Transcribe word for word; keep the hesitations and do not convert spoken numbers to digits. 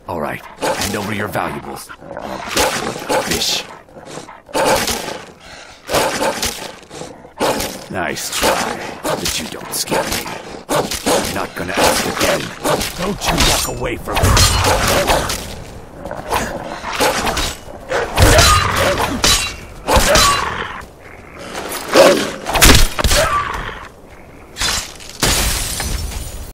All right, hand over your valuables. I'll get you with the fish. Nice try, but you don't scare me. I'm not gonna ask again. Don't you walk away from me.